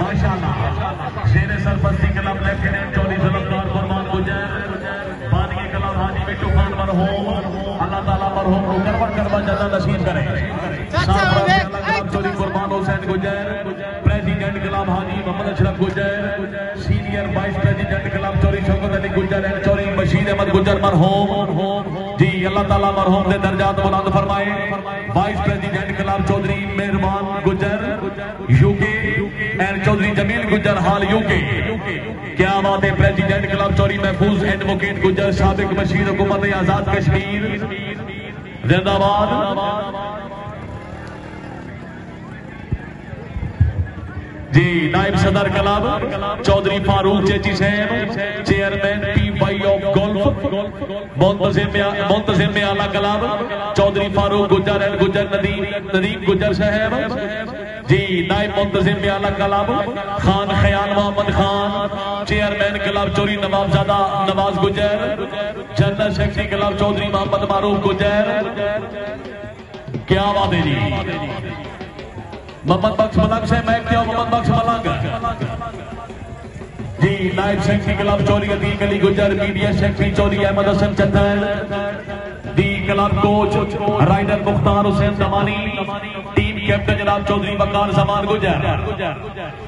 शेर Sarparasti club lieutenant Chaudhary Zulfikar Farman Gujjar, बानी club हाजी में तूफान मरहूम, अल्लाह ताला मरहूम को करवा करवा जन्नत नसीब करे। Chaudhary Farman Hussain Gujjar, president club Haji Mohammad Ashraf Gujjar, senior vice president club Chaudhary Shaukat Ali Gujjar and Chaudhary Bashir Ahmad गुजर मरहूम जी, अल्लाह ताला मरहूम के दर्जात बुलंद फरमाए। वाइस प्रेसिडेंट क्लब चौधरी मेहरबान गुजर यूके एंड चौधरी जमील गुजर हाल यूके। क्या बात है। प्रेसिडेंट क्लब चौधरी महफूज एडवोकेट गुजर साबिक बशीर हुकूमत आजाद कश्मीर जिंदाबाद। जी नायब सदर क्लब चौधरी फारूक चेची साहब, चेयरमैन PY ऑफ गोल्फ मुंतजिम में आला क्लब चौधरी फारूक गुजर एंड गुजर नदीम गुजर साहब जी, नायब मुंतजिम में आला club Khan Khayal Mohammad Khan, chairman club Chaudhary Nawabzada Nawaz Gujjar, general secretary club Chaudhary Mohammad Maroof Gujjar. क्या बात है जी। मोहम्मद बख्श मलंग से मैं क्या मोहम्मद बख्श मलंग जी, नायब secretary club Chaudhary Atiq Ali Gujjar, media secretary Chaudhary Ahmad Hassan Chandan, the club coach rider Mukhtar Hussain Damani, team captain जनाब चौधरी वकार जमान गुजर।